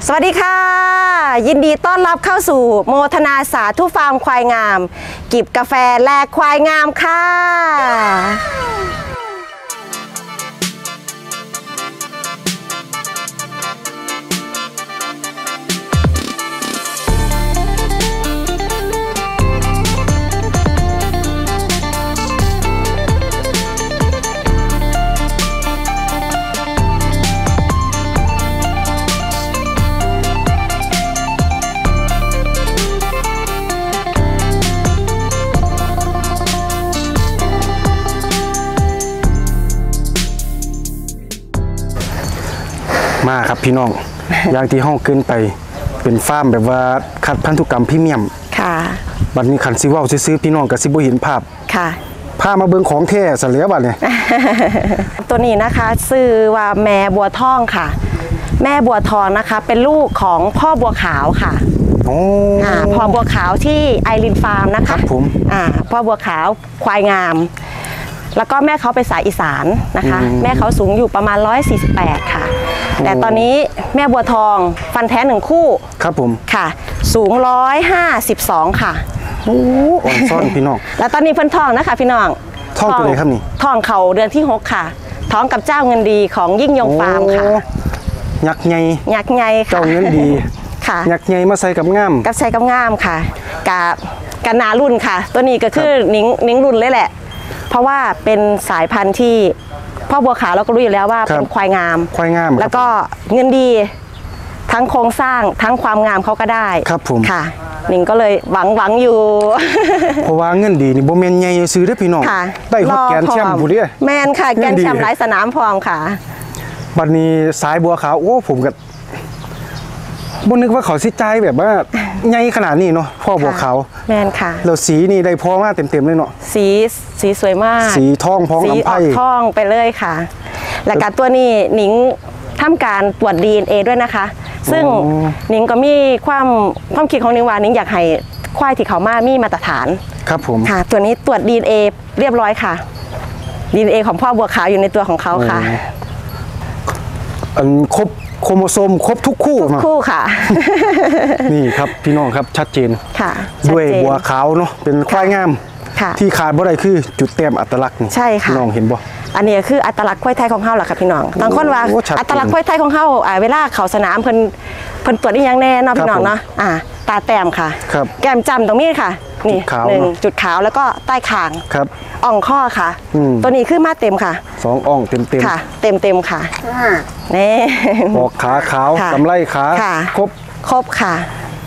สวัสดีค่ะยินดีต้อนรับเข้าสู่โมทนาสาธุฟาร์มควายงามกิบกาแฟแลกควายงามค่ะมาครับพี่น้อง อย่างที่ห้องเกินไปเป็นฟาร์มแบบว่าคัดพันธุกรรมพรีเมียมค่ะบัดนี้ขันซิว่าซื้อพี่น้องกับซิบ่เห็นภาพค่ะพามาเบิ่งของแท้ซะแล้วบัดนี้ตัวนี้นะคะชื่อว่าแม่บัวทองค่ะแม่บัวทองนะคะเป็นลูกของพ่อบัวขาวค่ะพ่อบัวขาวที่ไอรินฟาร์มนะคะครับผมพ่อบัวขาวควายงามแล้วก็แม่เขาเป็นสายอีสานนะคะแม่เขาสูงอยู่ประมาณ148ค่ะแต่ตอนนี้แม่บัวทองฟันแท้1คู่ครับผมค่ะสูง152ค่ะโอ้อ่อนซ่อนพี่น้องแล้วตอนนี้เพิ่นท้องนะคะพี่น้องท้องตัวไหนครับนี่ท้องเขาเดือนที่6ค่ะท้องกับเจ้าเงินดีของยิ่งยงฟาร์มค่ะยักษ์ใหญ่ค่ะเจ้าเงินดีค่ะยักษ์ใหญ่มาใส่กับง่ามกับใส่กับง่ามค่ะกับนารุ่นค่ะตัวนี้ก็คือนิ้งรุ่นเลยแหละเพราะว่าเป็นสายพันธุ์ที่พ่อบัวขาวเราก็รู้อยู่แล้วว่าเป็นควายงามแล้วก็เงินดีทั้งโครงสร้างทั้งความงามเขาก็ได้ครับผมค่ะหนิงก็เลยหวังอยู่เพราะว่าเงินดีนี่โบเมนใหญ่ซื้อได้พี่น้องได้ฮอตแกนแชมป์ผู้เดียแมนค่ะแกนแชมป์หลายสนามพร้อมค่ะบัดนี้สายบัวขาวโอ้ผมกับบนนึกว่าเขาสิใจแบบว่าใหญ่ขนาดนี้เนาะพ่อบัวขาวแมนค่ะแล้วสีนี่ได้พอมากเต็มเลยเนาะสีสวยมากสีทองพองลำไส้ทองไปเลยค่ะและการตัวนี้หนิงทำการตรวจ DNA ด้วยนะคะซึ่งหนิงก็มีความคิดของหนิงว่าหนิงอยากให้ควายที่เขามีมาตรฐานครับผมค่ะตัวนี้ตรวจ DNA เรียบร้อยค่ะ DNA ของพ่อบัวขาวอยู่ในตัวของเขาค่ะครบโครโมโซมครบทุกคู่ค่ะนี่ครับพี่น้องครับชัดเจนค่ะด้วยบัวขาวเนาะเป็นควายงามที่ขาดบ่ได้คือจุดแต้มอัตลักษณ์ใช่ค่ะพี่น้องเห็นบ่อันนี้คืออัตลักษณ์ควายไทยของเฮาแหละค่ะพี่น้องบางคนว่าอัตลักษณ์ควายไทยของเฮาเวลาเขาสนามเพิ่นตรวจได้ยังแน่เนาะพี่น้องเนาะตาแต้มค่ะแก้มจำตรงนี้ค่ะนี่1จุดขาวแล้วก็ใต้คางครับอ่องข้อค่ะตัวนี้คือมาเต็มค่ะ 2อ่องเต็มค่ะเต็มค่ะนี่บอกขาขาวกำไลขาครบค่ะ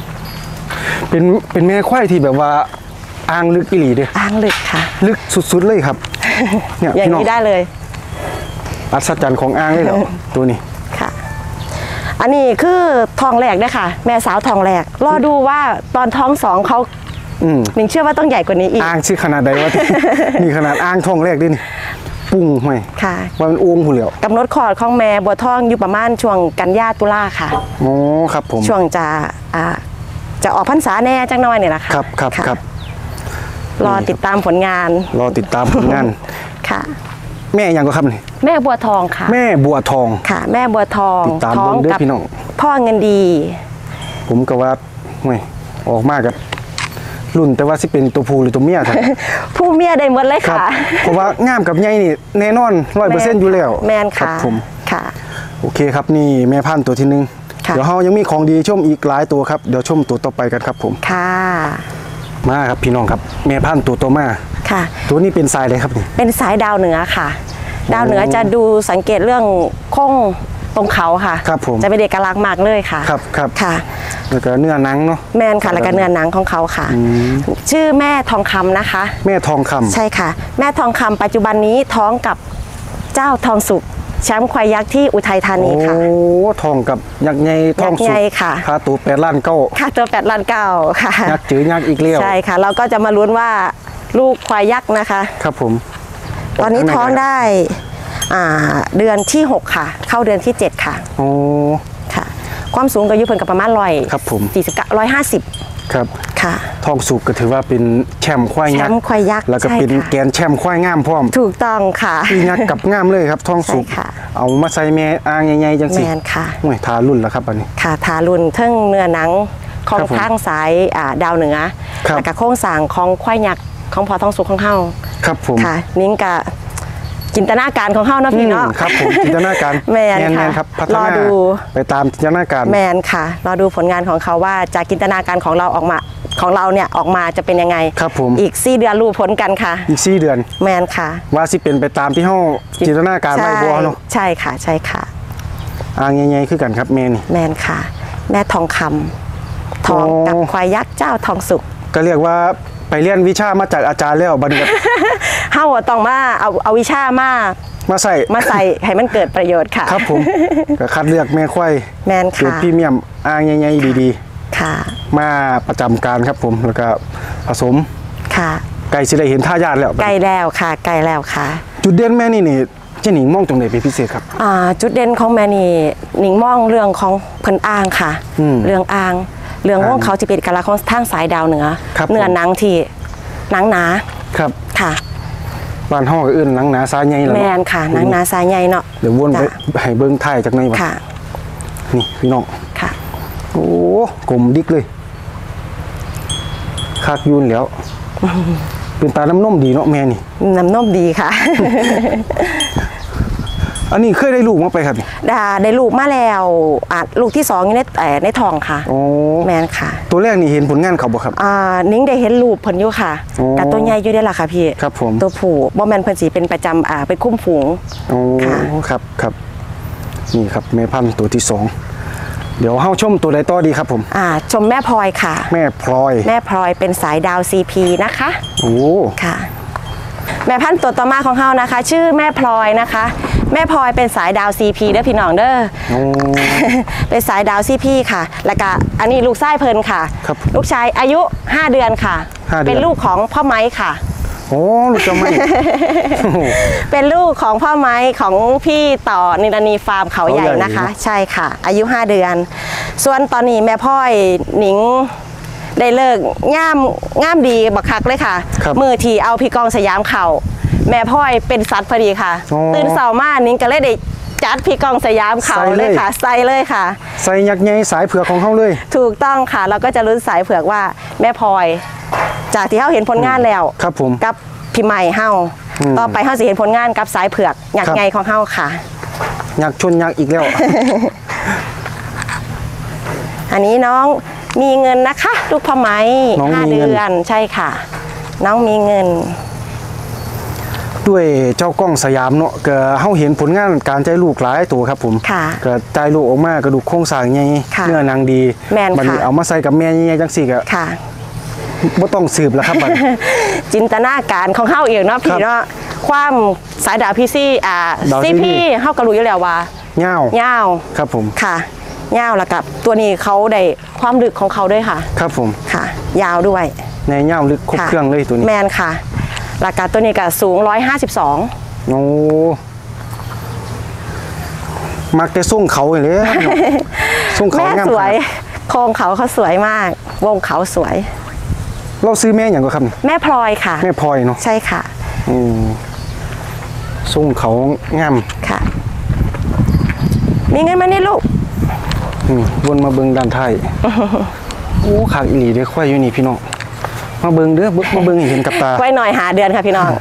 เป็นแม่ควายที่แบบว่าอ่างลึกอีหลีเด้อ่างลึกค่ะลึกสุดๆเลยครับเนี่ยอย่างนี้ได้เลยอัศจรรย์ของอ่างเลยเหรอตัวนี้ค่ะอันนี้คือทองแหลกด้วยค่ะแม่สาวทองแหลกรอดูว่าตอนท้อง2เขาหนิงเชื่อว่าต้องใหญ่กว่านี้อีกอ่างชื่อขนาดใดวะนี่ขนาดอ่างทองแรกด้วยนี่ปุ้งไหมค่ะว่ามันอ้วงหูเหลียวกำหนดคลอดของแม่บัวทองอยู่ประมาณช่วงกันยาตุลาค่ะโอ้ครับผมช่วงจะออกพรรษาแน่จังน้อยเนี่ยแหละค่ะครับรอติดตามผลงานค่ะแม่ยังก็ครับนี่แม่บัวทองค่ะแม่บัวทองค่ะแม่บัวทองติดตามเด้อพี่น้องพ่อเงินดีผมก็ว่าไม่ออกมากกับรุ่นแต่ว่าสิเป็นตัวผู้หรือตัวเมียครับผู้เมียได้หมดเลยค่ะเพราะว่างามกับใหญ่นี่แน่นอน100%อยู่แล้วแมนค่ะผมค่ะโอเคครับนี่แม่พันธุ์ตัวที่1เดี๋ยวเรายังมีของดีชมอีกหลายตัวครับเดี๋ยวชมตัวต่อไปกันครับผมค่ะมาครับพี่น้องครับแม่พันธุ์ตัวโตมาค่ะตัวนี้เป็นสายอะไรครับนี่เป็นสายดาวเหนือค่ะดาวเหนือจะดูสังเกตเรื่องโค้งตรงเขาค่ะครับผมจะเป็นเอกลักษณ์มากเลยค่ะครับค่ะแล้วก็เนื้อหนังเนาะแม่นค่ะแล้วก็เนื้อหนังของเขาค่ะชื่อแม่ทองคำนะคะแม่ทองคำใช่ค่ะแม่ทองคำปัจจุบันนี้ท้องกับเจ้าทองสุกแชมป์ควายยักษ์ที่อุทัยธานีค่ะโอ้ทองกับยักษ์ใหญ่ทองสุกค่ะค่าตัว8 ล้าน 9 ค่ะตัว8 ล้าน 9ค่ะยักษ์จืดยักษ์อีกเลี้ยวใช่ค่ะเราก็จะมาลุ้นว่าลูกควายยักษ์นะคะครับผมตอนนี้ท้องได้เดือนที่6ค่ะเข้าเดือนที่7ค่ะโอ้ค่ะความสูงก็อยู่เพิ่นกับประมาณครับผม 49 150 ครับค่ะทองสุกก็ถือว่าเป็นแชมป์ควายยักษ์แชมป์ควายยักษ์แล้วก็เป็นแกนแชมป์ควายงามพร้อมถูกต้องค่ะพี่ยักษ์กับงามเลยครับทองสุกเอามาใส่แม่อ่างใหญ่ๆจังสิแมนค่ะโอ้ยทารุ่นแล้วครับอันนี้ค่ะทารุ่นเทิงเนื้อหนังของข้างซ้ายดาวเหนือแล้วก็โค้งสร้างของควายยักษ์ของพอทองสุกของเฮาครับผมค่ะนิ้งกะจินตนาการของเฮาเนาะพี่เนาะครับผมจินตนาการแมนครับพัฒนาไปตามจินตนาการแมนค่ะรอดูผลงานของเขาว่าจากจินตนาการของเราออกมาเนี่ยออกมาจะเป็นยังไงครับผมอีก4 เดือนรู้ผลกันค่ะอีก4 เดือนแมนค่ะว่าสิเป็นไปตามที่เฮาจินตนาการไว้บ่เนาะใช่ค่ะใช่ค่ะอ่างใหญ่ๆคือกันครับแม่นี่แมนค่ะแม่ทองคำทองกับควายยักษ์เจ้าทองสุกก็เรียกว่าไปเรียนวิชามาจากอาจารย์แล้วบัดนี้เฮาต้องมาเอาวิชามาใส่ให้มันเกิดประโยชน์ค่ะครับผมก็คัดเลือกแม่ควายแมนค่ะเกรดพรีเมียมอ่างใหญ่ๆดีๆค่ะมาประจำการครับผมแล้วก็ผสมค่ะไก่สิได้เห็นท่ายาทแล้วไก่แล้วค่ะไก่แล้วค่ะจุดเด่นแม่นี่เจ้าหนิงมองตรงไหนเป็นพิเศษครับจุดเด่นของแม่นี่หนิงมองเรื่องของเพิ่นอ่างค่ะเรื่องอ่างเรื่องของเขาจะเป็นกะลาของทางสายดาวเหนือเนื้อหนังที่หนังหนาครับค่ะบ้านห้องอื่นหนังหนาสายใหญ่แล้วแม่นค่ะหนังหนาสายใหญ่เนาะเดี๋ยววนไปให้เบิ้งไทยจากในวันค่ะนี่พี่น้องค่ะโอ้กลมดิกเลยคักยุนแล้วเป็นตาน้ำนมดีเนาะแม่นี่น้ำนมดีค่ะอันนี้เคยได้ลูกมาไปครับได้ลูกมาแล้วลูกที่2อยู่ในท้องค่ะโอ้แม่นค่ะตัวแรกนี่เห็นผลงานเขาบ่ครับนิ้งได้เห็นลูกเพิ่นอยู่ค่ะแต่ตัวใหญ่อยู่ได้ล่ะค่ะพี่ครับผมตัวผู้บ่แม่นเพิ่นสิเป็นประจำเป็นคุ้มฝูงโอ้ครับนี่ครับแม่พันธุ์ตัวที่2เดี๋ยวเฮาชมตัวใดต่อดีครับผมชมแม่พลอยค่ะแม่พลอยเป็นสายดาว CP นะคะโอ้ค่ะแม่พันธุ์ตัวต่อมาของเฮานะคะชื่อแม่พลอยนะคะแม่พลอยเป็นสายดาว CP เด้อพี่น้องเด้อเป็นสายดาว CP ค่ะแล้วก็อันนี้ลูกไส้เพิ่นค่ะลูกชายอายุ5 เดือนค่ะเป็นลูกของพ่อไม้ค่ะโอ้ลูกเจ้าไม้เป็นลูกของพ่อไม้ของพี่ต่อนิรณีฟาร์มเขาใหญ่นะคะใช่ค่ะอายุ5 เดือนส่วนตอนนี้แม่พ่อยหนิงได้เลิกง่ามดีบักคักเลยค่ะมือทีเอาพี่กองสยามเข่าแม่พ่อยเป็นสัตว์พอดีค่ะตื่นเช้ามานิ้งก็เลยได้จัดพี่กองสยามเข่าเลยค่ะใส่เลยค่ะใส่ยักษ์ใหญ่สายเผือกของเขาเลยถูกต้องค่ะเราก็จะลุ้นสายเผือกว่าแม่พลอยจากที่เขาเห็นผลงานแล้วครับผมกับพี่ใหม่เฮาต่อไปเฮาจะเห็นผลงานกับสายเผือกยักษ์ใหญ่ของเฮาค่ะยักษ์ชนยักษ์อีกแล้วอันนี้น้องมีเงินนะคะลูกพ่อไม้5 เดือนใช่ค่ะน้องมีเงินด้วยเจ้ากล้องสยามเนาะก็เฮาเห็นผลงานการใจลูกหลายตัวครับผมก็ใจลูกออกมากระดูกโครงสร้างใหญ่เนื้อหนังดีมันเอามาใส่กับแม่ใหญ่จังซี่ก็บ่ต้องสืบแล้วครับบัดจินตนาการของเฮาเองเนาะพี่เนาะความสายดาวพี่ซีพีเฮาก็รู้อยู่แล้วว่าเงาครับผมค่ะยาวแล้วกับตัวนี้เขาได้ความลึกของเขาด้วยค่ะครับผมค่ะยาวด้วยในเงาลึกครบเครื่องเลยตัวนี้แมนค่ะราคาตัวนี้ก็สูง152 โอ้มักแต่ส่งเขาเลยส่งเขางามสวยโครงเขาสวยมากวงเขาสวยเราซื้อแม่อย่างก็ครับแม่พลอยค่ะแม่พลอยเนาะใช่ค่ะส่งเขางามค่ะมีเงินมานี่ลูกวนมาเบิงด้านไทยโอ้ขากอีหลีเด้ควายอยู่นี่พี่น้องมาเบิงเด้อมาเบิงเห็นกับตาควายหน่อยหาเดือนค่ะพี่น้อง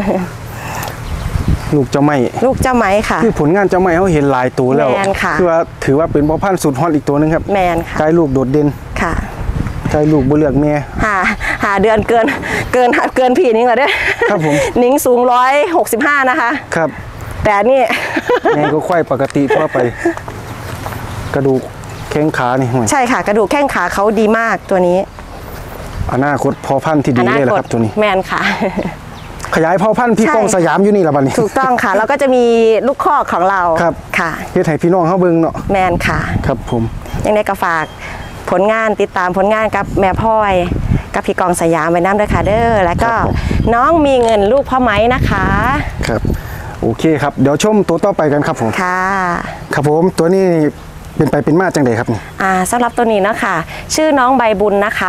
ลูกเจ้าไม้ค่ะคือผลงานเจ้าไม้เขาเห็นหลายตัวแล้วคือว่าถือว่าเป็นพ่อพันธุ์สุดฮอตอีกตัวนึงครับแมนค่ะใจลูกโดดเด่นค่ะใจลูกบ่เลือกแม่หาเดือนเกินพี่นิ้งเหรอเด้อครับผมนิ้งสูง165นะคะครับแต่นี่ไงก็ควายปกติทั่วไปกระดูกแข้งขานี่ใช่ค่ะกระดูกแข้งขาเขาดีมากตัวนี้อนาคตพอพันธุ์ที่ดีเลยแหละครับตัวนี้แมนค่ะขยายพอพันธุ์พี่กองสยามอยู่นี่ละบัดนี้ถูกต้องค่ะแล้วก็จะมีลูกคอกของเราครับค่ะเฮ็ดให้พี่น้องเขาเบิ่งเนาะแมนค่ะครับผมยังไงก็ฝากผลงานติดตามผลงานกับแม่พ่อยกับพี่กองสยามไว้น้ำด้วยค่ะเด้อแล้วก็น้องมีเงินลูกพ่อไม้นะคะครับโอเคครับเดี๋ยวชมตัวต่อไปกันครับผมค่ะครับผมตัวนี้เป็นไปเป็นมาจังไดครับนี่สำหรับตัวนี้นะคะชื่อน้องใบบุญนะคะ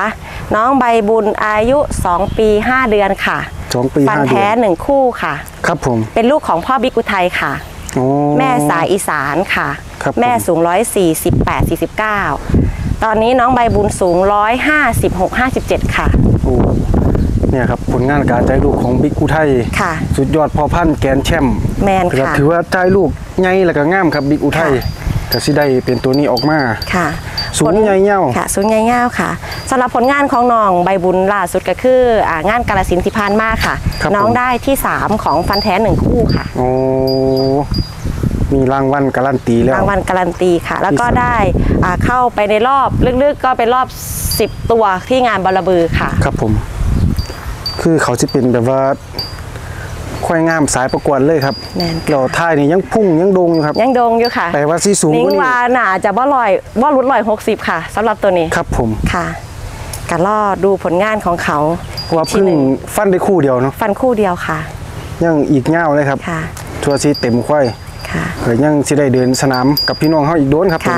น้องใบบุญอายุ2 ปี 5 เดือนค่ะ 2 ปี 5 เดือนฟันแท้1 คู่ค่ะครับผมเป็นลูกของพ่อบิ๊กอุทัยค่ะแม่สายอีสานค่ะแม่สูง148 49ตอนนี้น้องใบบุญสูง156 57ค่ะเนี่ยครับผลงานการใจลูกของบิ๊กอุทัยสุดยอดพอพันแกนแชมป์แมนค่ะถือว่าใจลูกใหญ่และก็งามครับบิ๊กอุทัยก็สิได้เป็นตัวนี้ออกมาค่ะสูงใหญ่เงาค่ะสูงใหญ่เงาค่ะสำหรับผลงานของน้องใบบุญล่าสุดก็คืองานกาฬสินธุ์ที่ผ่านมาค่ะน้องได้ที่3ของฟันแท้1 คู่ค่ะโอ้มีรางวัลการันตีแล้วรางวัลการันตีค่ะแล้วก็ได้เข้าไปในรอบลึกๆก็เป็นรอบ10 ตัวที่งานบอระบือค่ะครับผมคือเขาจะเป็นแบบว่าควายงามสายประกวดเลยครับเราท่ายนี่ยังพุ่งยังโด่งอยู่ครับยังโด่งอยู่ค่ะแต่ว่าสีสูงนิ้งว่าหนาจะบ่รุด160ค่ะสำหรับตัวนี้ครับผมค่ะการรอดูผลงานของเขาว่าเพิ่งฟันได้คู่เดียวเนาะฟันคู่เดียวค่ะยังอีกเงาเลยครับทัวร์ซีเต็มควายเดี๋ยวยังสิได้เดินสนามกับพี่น้องเขาอีกโดนครับ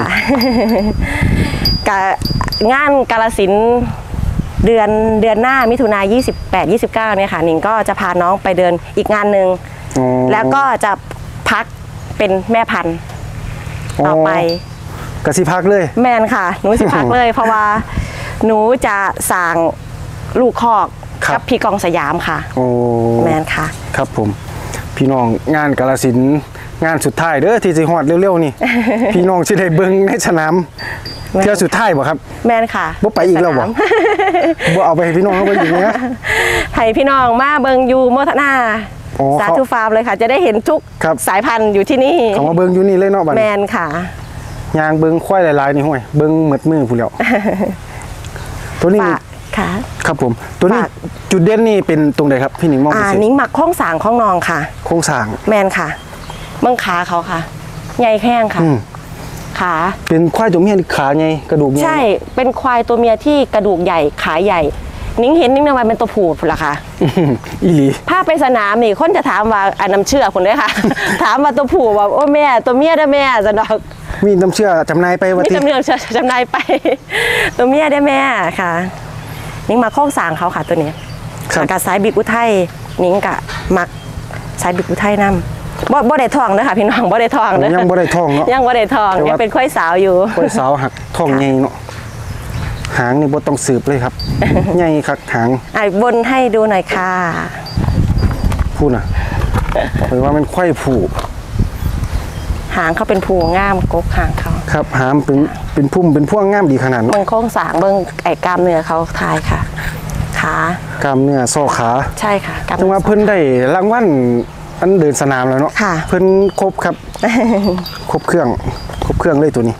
งานกาฬสินธุ์เดือนหน้ามิถุนายน28 29เนี่ยค่ะหนิงก็จะพาน้องไปเดินอีกงานหนึ่งแล้วก็จะพักเป็นแม่พันธุ์ต่อไปกสิพักเลยแมนค่ะหนูสิพักเลย เพราะว่าหนูจะสั่งลูกคอกกับพี่กองสยามค่ะแมนค่ะครับผมพี่น้องงานกาฬสินธุ์งานสุดท้ายเด้อที่สิฮอดเร็วๆนี่พี่น้องสิได้เบิ่งในสนามเที่ยวสุดท้ายบ่ครับแมนค่ะบ่ไปอีกแล้วบ่เอาไปให้พี่น้องเขาไปอีกเนี่ยให้พี่น้องมาเบิงยูโมทนาสาธุฟาร์มเลยค่ะจะได้เห็นทุกสายพันธุ์อยู่ที่นี่เขามาเบิงอยู่นี่เลยเนาะบัดนี้แมนค่ะยางเบิงควายหลายๆนี่ห้วยเบิงหมดมือผู้เดียวตัวนี้ค่ะครับผมตัวนี้จุดเด่นนี่เป็นตรงไหนครับพี่หนิงมองพิเศษนิ้งหมักโค้งสางของน้องค่ะโค้งสางแมนค่ะเบื้องขาเขาค่ะใหญ่แข้งค่ะขาเป็นควายตัวเมียขาไงกระดูกใช่เป็นควายตัวเมียที่กระดูกใหญ่ขาใหญ่นิ้งเห็นนิ้งนำมาเป็นตัวผูดล่ะค่ะอีหลีถ้าไปสนามนี่คนจะถามว่าน้ำเชื่อคนด้วยค่ะถามว่าตัวผูว่าโอ้แม่ตัวเมียได้แม่จะดอกมีน้ำเชื่อจำนายไปวันที่มีน้ำเชื่อจำนายไปตัวเมียได้แม่ค่ะนิ้งมาโค้งสางเขาค่ะตัวนี้กับสายบิ๊กอุทัยนิ้งกับมักสายบิ๊กอุทัยนำบ่ได้ทองนะคะพี่น้องบ่ได้ทองเลยยังบ่ได้ทองเนาะยังบ่ได้ทองยังเป็นควายสาวอยู่ควายสาวหักทองใหญ่เนาะหางนี่บ่ต้องสืบเลยครับใหญ่คักหางบนให้ดูหน่อยค่ะพูดน่ะหรือว่ามันควายผูหางเขาเป็นผูงามกกหางเขาครับหางเป็นพุ่มเป็นพวงงามดีขนาดเบิ่งโค้งสางเบิ่งกล้ามเนื้อเขาทายค่ะขากล้ามเนื้อโซ่ขาใช่ค่ะจังว่าเพิ่นได้รางวัลอันเดินสนามแล้วเนาะเพิ่นครบครับครบเครื่องเลยตัวนี้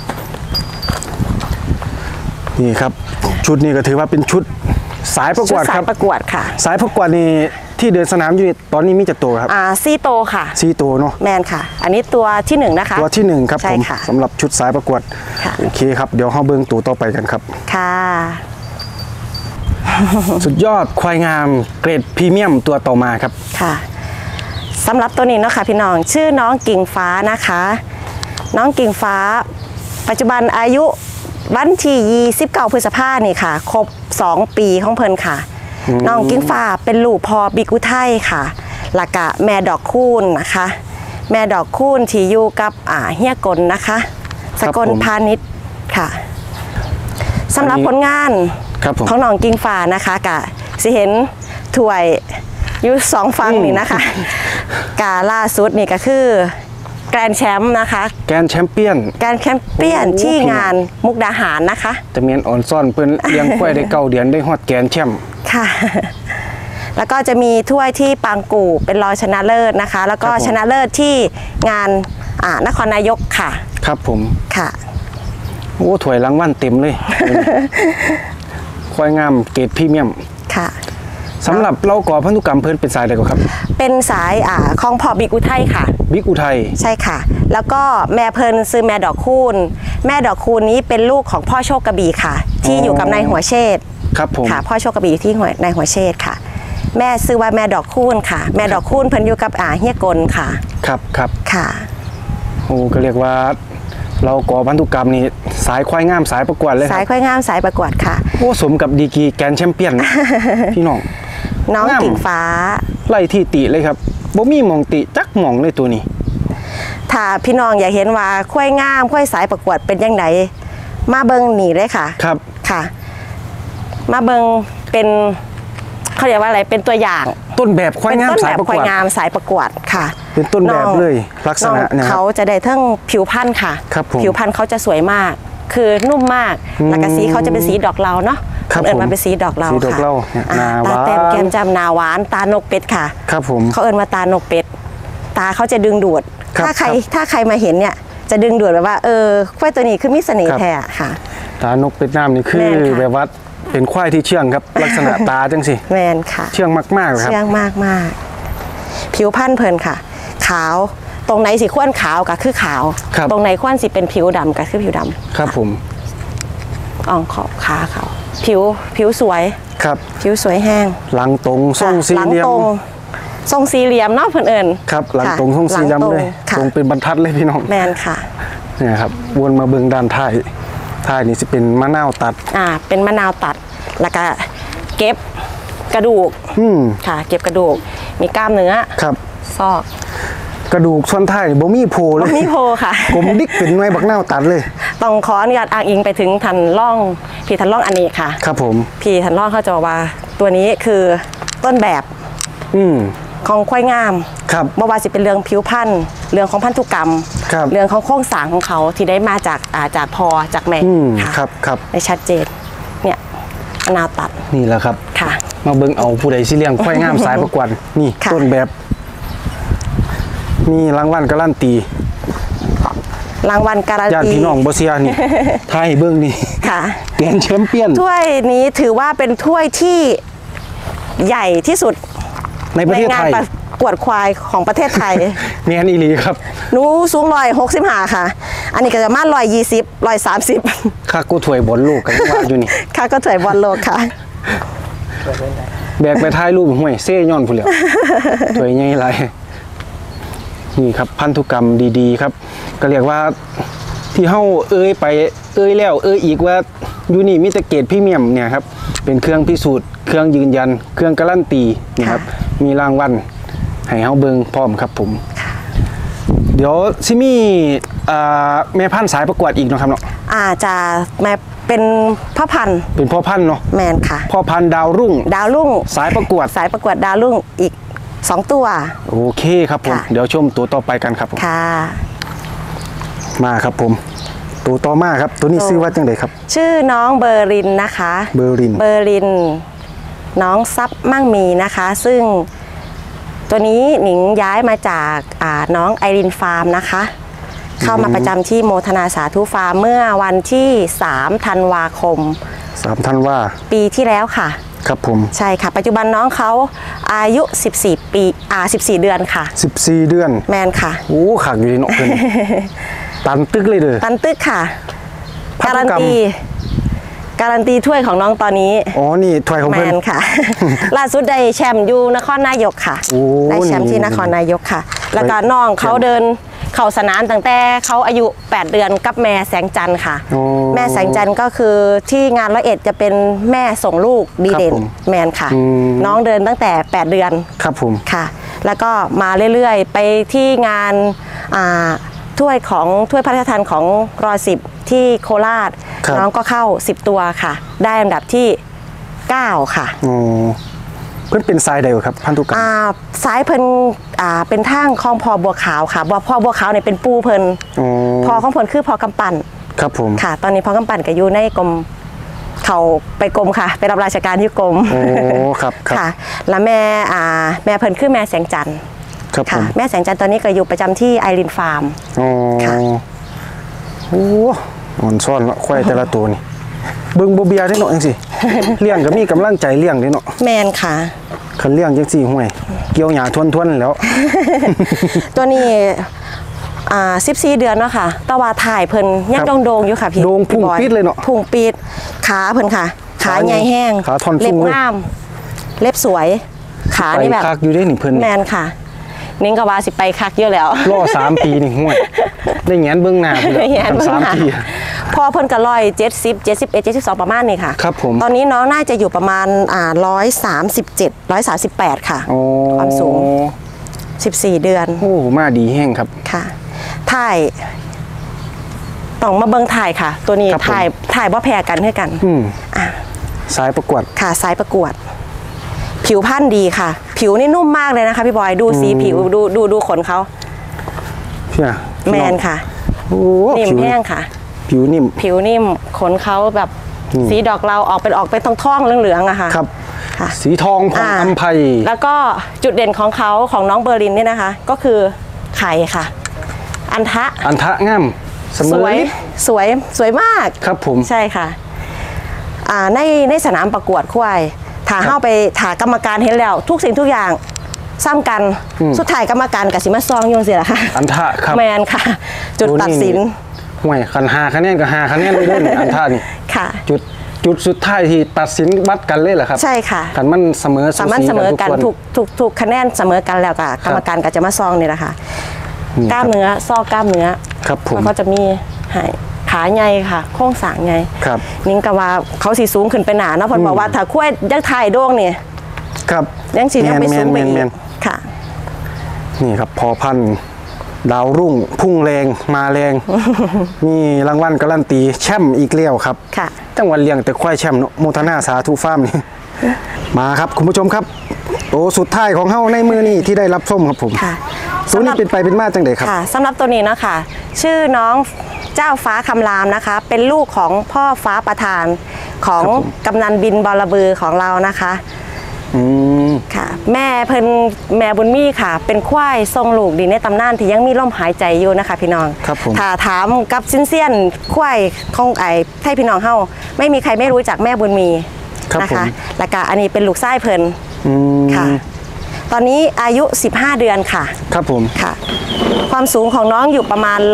นี่ครับชุดนี้ก็ถือว่าเป็นชุดสายประกวดครับสายประกวดค่ะสายประกวดนี่ที่เดินสนามอยู่ตอนนี้มีจักตัวครับ 4 โตค่ะ 4 ตัวเนาะแมนค่ะอันนี้ตัวที่1นะคะตัวที่1ครับผมสำหรับชุดสายประกวดโอเคครับเดี๋ยวเราเบิ่งตัวต่อไปกันครับค่ะสุดยอดควายงามเกรดพรีเมียมตัวต่อมาครับค่ะสำหรับตัวนี้เนาะค่ะพี่น้องชื่อน้องกิ่งฟ้านะคะน้องกิ่งฟ้าปัจจุบันอายุวันที่29 พฤษภาคมนี่ค่ะครบ2 ปีของเพิ่นค่ะน้องกิ่งฟ้าเป็นลูกพ่อบิ๊กอุทัยค่ะแล้วก็แม่ดอกคูณนะคะแม่ดอกคูณที่อยู่กับเฮียกลนะคะสกลพาณิชย์ค่ะสำหรับผลงานของน้องกิ่งฟ้านะคะกะสิเห็นถ้วยอยู่2 ฝั่งนี่นะคะกาล่าสุดนี่ก็คือแกรนด์แชมป์นะคะแกรนด์แชมเปี้ยนที่งานมุกดาหารนะคะจะเมียนอ่อนซ่อนเพิ่นเลี้ยงควายได้9 เดือนได้ฮอดแกรนด์แชมป์ค่ะแล้วก็จะมีถ้วยที่ปางกู่เป็นรองชนะเลิศนะคะแล้วก็ชนะเลิศที่งานนครนายกค่ะครับผมค่ะโอ้ถ้วยรางวัลเต็มเลยควายงามเกรดพรีเมียมค่ะสำหรับเราก่อพันธุกรรมเพิ่นเป็นสายอะไรก็ครับเป็นสายของพ่อบิ๊กอุทัยค่ะบิ๊กอุทัยใช่ค่ะแล้วก็แม่เพิ่นซื้อแม่ดอกคูณแม่ดอกคูณนี้เป็นลูกของพ่อโชคกระบี่ค่ะที่อยู่กับนายหัวเชษครับผมค่ะพ่อโชคกระบี่ที่นายหัวเชษค่ะแม่ซื้อว่าแม่ดอกคูณค่ะแม่ดอกคูณเพิ่นอยู่กับเฮียกลค่ะครับค่ะโอ้ก็เรียกว่าเราก่อพันธุกรรมนี่สายควายงามสายประกวดเลยสายควายงามสายประกวดค่ะโอ้สมกับดีกรีแกรนด์แชมเปี้ยนพี่น้องกิ่งฟ้าไล่ที่ติเลยครับบ่มีมองติจักมองเลยตัวนี้ถ้าพี่น้องอยากเห็นว่าควายงามควายสายประกวดเป็นยังไงมาเบิ่งนี่เลยค่ะครับค่ะมาเบิ่งเป็นเขาเรียกว่าอะไรเป็นตัวอย่างต้นแบบควายงามสายประกวดควายงามสายประกวดค่ะเป็นต้นแบบเลยลักษณะเนี่ยเขาจะได้ทั้งผิวพรรณค่ะผิวพรรณเขาจะสวยมากคือนุ่มมากแล้วก็สีเขาจะเป็นสีดอกเหลาเนาะเอิญมาเป็นสีดอกเหลาค่ะตาเต็มแก้มจำหนาหวานตานกเป็ดค่ะครับผมเขาเอิญมาตานกเป็ดตาเขาจะดึงดูดถ้าใครมาเห็นเนี่ยจะดึงดูดแบบว่าควายตัวนี้คือมีเสน่ห์แท้ค่ะตานกเป็ดน้ำนี่คือแบบว่าเป็นควายที่เชื่องครับลักษณะตาจังสิแมนค่ะเชื่องมากๆครับเชื่องมากๆผิวพรรณเพลินค่ะขาวตรงไหนสีข้วนขาวก็คือขาวตรงไหนข้วนสีเป็นผิวดำก็คือผิวดำครับผมอ่องขอบขาเขาผิวสวยครับผิวสวยแห้งหลังตรงทรงสี่เหลี่ยมทรงสี่เหลี่ยมเนาะเพื่อนเอิญครับหลังตรงทรงสี่เหลี่ยมเลยตรงเป็นบรรทัดเลยพี่น้องแมนค่ะเนี่ยครับวนมาเบื้องด้านท้ายนี่จะเป็นมะนาวตัดเป็นมะนาวตัดแล้วก็เก็บกระดูกค่ะเก็บกระดูกมีกล้ามเนื้อครับซอกกระดูกส่วนท้ายบ่มีโผล่เลยบ่มีโผล่ค่ะผมดิกเป็นไม้บักนาวตัดเลยต้องขออนุญาตอ้างอิงไปถึงทันล่องพี่ทันล่องอันนี้ค่ะครับผมพี่ทันล่องเขาจะบอกว่าตัวนี้คือต้นแบบของควายงามครับบ่ว่าสิเป็นเรื่องผิวพรรณเรื่องของพันธุกรรมเรื่องของโครงสร้างของเขาที่ได้มาจากพ่อจากแม่ครับได้ชัดเจนเนี่ยนาวตัดนี่แหละครับค่ะมาเบิ่งเอาผู้ใดสิเลี้ยงควายงามสายประกวดนี่ต้นแบบมีรางวัลการันตีรางวัลการันตีญาติพี่น้องบ่เสียนี่ไทยเบิ่งนี่ค่ะแกรนด์แชมเปี้ยนถ้วยนี้ถือว่าเป็นถ้วยที่ใหญ่ที่สุดในประเทศไทยประกวดควายของประเทศไทยแม่นอีหลีครับหนูสูง165ค่ะอันนี้ก็จะมา120 130 ข้าก็ถวยบอลโลกกันว่าอยู่นี่ข้าก็ถวยบอลโลกค่ะแบกไปท้ายรูปห่วยเซ่ย้อนผู้เหลียวถวยใหญ่ไรนี่ครับพันธุกรรมดีๆครับก็เรียกว่าที่เฮ้าไปแล้วอีกว่ายูนี่มิตรเกตพรีเมียมเนี่ยครับเป็นเครื่องพิสูจน์เครื่องยืนยันเครื่องการันตีนะครับมีรางวัลให้เฮ้าเบิงพร้อมครับผมเดี๋ยวซิมี่แม่พันธุ์สายประกวดอีกนะครับเนาะจะแม่เป็นพ่อพันธุ์เนาะแมนค่ะพ่อพันธุ์ดาวรุ่งสายประกวดดาวรุ่งอีก2ตัวโอเคครับผมเดี๋ยวชมตัวต่อไปกันครับผมค่ะมาครับผมตัวต่อมาครับตัวนี้ชื่อว่าจังไดครับชื่อน้องเบอร์รินนะคะเบอร์รินน้องซับมั่งมีนะคะซึ่งตัวนี้หนิงย้ายมาจากน้องไอรินฟาร์มนะคะเข้ามาประจำที่โมทนาสาธุฟาร์มเมื่อวันที่3 ธันวาคมปีที่แล้วค่ะครับผมใช่ค่ะปัจจุบันน้องเขาอายุ14 ปี14 เดือนค่ะ 14 เดือนแมนค่ะโอ้ขังอยู่ในนกเพิ่นตันตึกเลยตันตึกค่ะการันตีถ้วยของน้องตอนนี้นี่ถ้วยของแมนค่ะล่าสุดได้แชมป์อยู่นครนายกค่ะได้แชมป์ที่นครนายกค่ะแล้วก็น้องเขาเดินเข้าสนามตั้งแต่เขาอายุ8 เดือนกับแม่แสงจันทร์ค่ะแม่แสงจันทร์ก็คือที่งาน101จะเป็นแม่ส่งลูกดีเด่นแมนค่ะน้องเดินตั้งแต่8 เดือนครับผมค่ะแล้วก็มาเรื่อยๆไปที่งานถ้วยพระราชทานของร.10ที่โคราชน้องก็เข้า10 ตัวค่ะได้อันดับที่9ค่ะเพื่อนเป็นสายใดครับพันธุกรรมสายเพิ่นเป็นทางของพ่อบัวขาวค่ะพ่อบัวขาวเนี่ยเป็นปูเพิ่นพ่อของเพิ่นคือพ่อกำปั่นครับผมค่ะตอนนี้พ่อกำปั่นก็อยู่ในกรมเขาไปกรมค่ะไปรับราชการที่กรมครับค่ะแล้วแม่เพิ่นคือแม่แสงจันทร์ค่ะแม่แสงจันทร์ตอนนี้ก็อยู่ประจำที่ไอรินฟาร์มค่ะโอ้อ่อนซ่อนละควายแต่ละตัวนี่เบิ่งบ่เบียได้เนาะจังสิเลี้ยงก็มีกำลังใจเลี้ยงได้เนาะแมนค่ะคันเลี้ยงจังสิห่วยเกี่ยวหญ้าทวนๆแล้วตัวนี้14 เดือนเนาะค่ะตะวันถ่ายเพิ่นยังโด่งอยู่ค่ะพี่โด่งพุ่งปี๊ดเลยเนาะพุ่งปี๊ดขาเพิ่นค่ะขาใหญ่แห้งเล็บงามเล็บสวยขานี่แบบคักอยู่ได้นี่เพิ่นแมนค่ะนิ้งก็ว่าสิไปคักเยอะแล้วล่อ3 ปีนี่ห่วยได้แงนเบื้องหน้าไปเลย3 ปีพอเพิ่นก็170 71 72ประมาณนี้ค่ะครับผมตอนนี้น้องน่าจะอยู่ประมาณ137 138ค่ะความสูง14 เดือนโอ้มาดีแห้งครับค่ะถ่ายต้องมาเบิ่งถ่ายค่ะตัวนี้ถ่ายว่าแพรกันให้กันสายประกวดค่ะสายประกวดผิวพรรณดีค่ะผิวนี่นุ่มมากเลยนะคะพี่บอยดูสีผิวดูขนเขาแมนค่ะนิ่มแห้งค่ะผิวนิ่มขนเขาแบบสีดอกเราออกเป็นทองเหลืองๆอะค่ะครับสีทองผ่องอัมไพแล้วก็จุดเด่นของเขาของน้องเบอร์ลินเนี่ยนะคะก็คือไข่ค่ะอันทะง่ามสวยมากครับผมใช่ค่ะในสนามประกวดควายถ้าเข้าไปถากรรมการเห็นแล้วทุกสิ่งทุกอย่างซ้ำกันสุดท้ายกรรมการกับสิมาซองยงเสียละค่ะอันทะครับแมนค่ะจุดตัดสินห่วยคัน5 คะแนนกับ5 คะแนนเลยอันทะนี่ค่ะจุดสุดท้ายที่ตัดสินวัดกันเลยเหรอครับใช่ค่ะคันมันเสมอกันทุกคะแนนเสมอกันแล้วก็กรรมการก็จะมาซองนี่แหละค่ะกล้ามเนื้อซอกกล้ามเนื้อครับผมแล้วก็จะมีขาใหญ่ค่ะโค้งสางใหญ่ครับนิ้งก็ว่าเขาสีสูงขึ้นไปหนาเนาะพอบอกว่าถ้าคุ้ยยังถ่ายโด่งเนี่ยครับยังสียังไปสูงไปอีกค่ะนี่ครับพอพันดาวรุ่งพุ่งแรงมาแรงนี่รางวัลการันตีแชมป์อีกเลี้ยวครับค่ะจังหวัดเลี้ยงแต่ควายแชมป์โมทนาสาธุฟาร์มนี่มาครับคุณผู้ชมครับโตสุดท้ายของเฮาในมือนี่ที่ได้รับส้มครับผมตัวนี้เป็นมาจังไดครับสำหรับตัวนี้นะคะชื่อน้องเจ้าฟ้าคำรามนะคะเป็นลูกของพ่อฟ้าประธานของกำนันบินบอระบือของเรานะคะค่ะแม่บุญมีค่ะเป็นควายทรงลูกดีในตำนานที่ยังมีลมหายใจอยู่นะคะพี่น้องถ้าถามกับซินเซียนควายของไอ้ไทยพี่น้องเฮาไม่มีใครไม่รู้จักแม่บุญมีนะคะแล้วก็อันนี้เป็นลูกไส้เพิ่นค่ะตอนนี้อายุ15 เดือนค่ะครับผมค่ะความสูงของน้องอยู่ประมาณ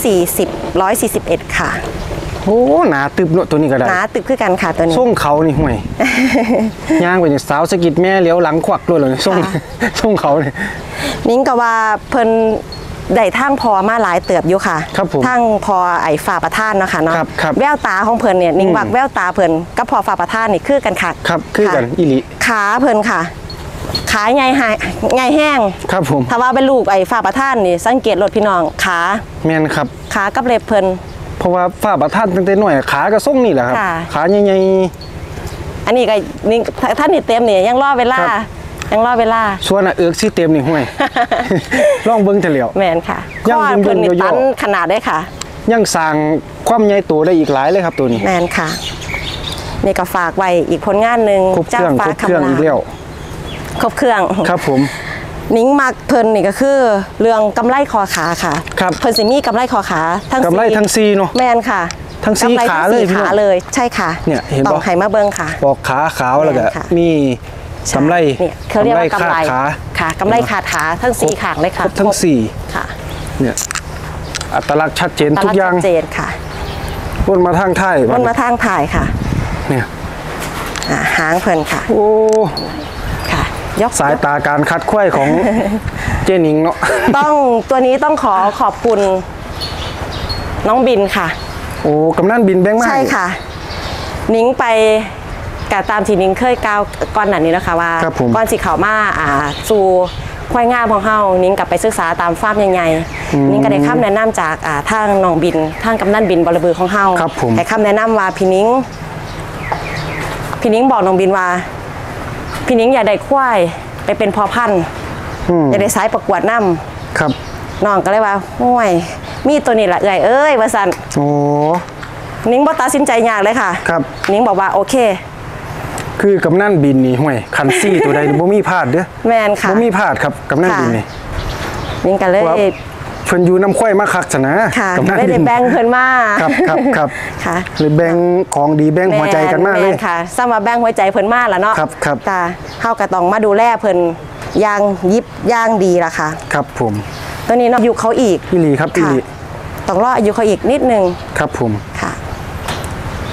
141ค่ะโอ้หนาตึบเนาะตัวนี้ก็ได้หนาตึบขึ้นกันค่ะตัวนี้ส่งเขานี่ห่วยย่างไปอย่างสาวสกิดแม่เลี้ยวหลังควักด้วยเลยส่งเขาเนี่ยนิ้งก็ว่าเพิ่นได้ทั้งพอมาหลายเติบอยู่ค่ะทั้งพอไอ้ฝ่าประท่านเนาะค่ะเนาะแววตาของเพิ่นเนี่ยนิ้งวักแววตาเพิ่นกับพอฝ่าประท่านนี่คือกันค่ะครับคือกันอีหลีขาเพิ่นค่ะขาใหญ่แห้งครับผมถ้าว่าเป็นลูกไอ้ฝ่าประท่านนี่สังเกตรถพี่น้องขาแม่นครับขากับเล็บเพิ่นเพราะว่าฝ่าประท่านตั้งแต่หน่อยขาก็ส่งนี่แหละครับขาใหญ่อันนี้ก็นี่ท่านนี่เต็มเนี่ยยังรอเวลาส่วนเอือกซี่เต็มนี่ห่วยลองเบิ้งเฉลียวแมนค่ะยังเพิ่นตันขนาดได้ค่ะยังสร้างความใหญ่โตได้อีกหลายเลยครับตัวนี้แมนค่ะนี่ก็ฝากไว้อีกผลงานหนึ่งเจ้าฟ้าคำรามอีกแล้วครบเครื่องครับผมนิ้งมักเพิ่นนี่ก็คือเรื่องกำไรคอขาค่ะเพิ่นสิมีกำไรคอขาทั้งกำไรทั้งซีเนาะแมนค่ะทั้งซีขาเลยใช่ค่ะเนี่ยเห็นต้องไห้มาเบิ้งค่ะปอกขาขาวแล้วก็มีกำไรเนี่ยเขาเรียกว่ากำไรค่ะกำไรขาขาทั้ง4ขางเลยค่ะทั้ง4ค่ะเนี่ยอัตลักษณ์ชัดเจนทุกอย่างชัดเจนค่ะวนมาทางท้ายค่ะเนี่ยหางเพิ่นค่ะโอ้ค่ะยกสายตาการคัดควายของเจนิงเนาะตัวนี้ต้องขอบคุณน้องบินค่ะโอ้กำนันบินแบงค์มากใช่ค่ะนิ้งไปกับตามที่นิ้งเคยก้าวก่อนหน้านี้นะคะว่าก่อนสิเขามาสู่ควายงามของเฮานิ้งกลับไปศึกษาตามฟาร์มใหญ่ๆนิ้งก็ได้คำแนะนำจากทางน้องบินทางกำนันบินบรบือของเฮาแต่คำแนะนำว่าพี่นิ้งบอกน้องบินว่าพี่นิ้งอย่าได้ควายไปเป็นพอพันธุ์อย่าได้สายประกวดน้ำครับน้องก็เลยว่าห่วยมีตัวนี้แหละเอ้ยว่าสันโอ้นิ้งบอกตัดสินใจยากเลยค่ะครับนิ้งบอกว่าโอเคคือกำนันบินนี่ห่วยคันซี่ตัวใดบ่มีพลาดเด้อแมนค่ะบ่มีพลาดครับกำนันบินนี่นิ้งก็เลยเพิ่นอยู่น้ำข้อยมาคักซะนะกำนันบินแบ่งเพิ่นมาครับค่ะเลยแบ่งของดีแบ่งหัวใจกันมากเลยค่ะซ้ำมาแบ่งหัวใจเพิ่นมาแล้วเนาะครับค่ะเฮาก็ต้องมาดูแลเพิ่นอย่างยิบอย่างดีล่ะค่ะครับผมตัวนี้เนาะอยู่เขาอีกอีหลีครับอีหลีต้องรออายุเขาอีกนิดนึงครับผมค่ะ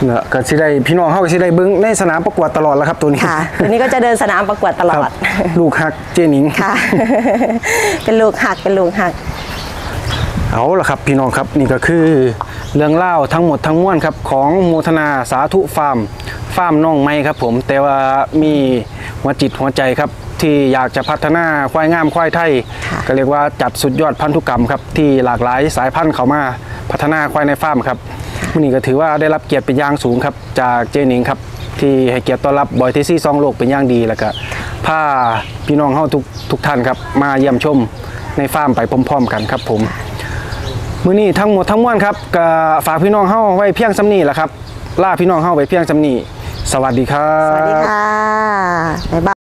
เนี่ยก็สิได้พี่น้องเฮาก็สิได้เบิ่งในสนามประกวดตลอดแล้วครับตัวนี้ค่ะตัวนี้ก็จะเดินสนามประกวดตลอดลูกฮักเจนิงค่ะเป็นลูกหักเอาล่ะครับพี่น้องครับนี่ก็คือเรื่องเล่าทั้งหมดทั้งมวลครับของโมทนาสาธุฟาร์มน้องไม้ครับผมแต่ว่ามีหัวจิตหัวใจครับที่อยากจะพัฒนาควายงามควายไทยก็เรียกว่าจัดสุดยอดพันธุกรรมครับที่หลากหลายสายพันธุ์เข้ามาพัฒนาควายในฟาร์มครับวันนี้ก็ถือว่าได้รับเกียรติเป็นอย่างสูงครับจากเจนิงครับที่ให้เกียรติต้อนรับบอยเทซี่ซองโลกเป็นอย่างดีแล้วก็พาพี่น้องเฮาทุกท่านครับมาเยี่ยมชมในฟาร์มไปพร้อมๆกันครับผมมื้อนี้ทั้งหมดทั้งมวลครับก็ฝากพี่น้องเฮาไว้เพียงส่ำนี้แหละครับลาพี่น้องเฮาไว้เพียงส่ำนี้สวัสดีครับสวัสดีค่ะบ๊ายบาย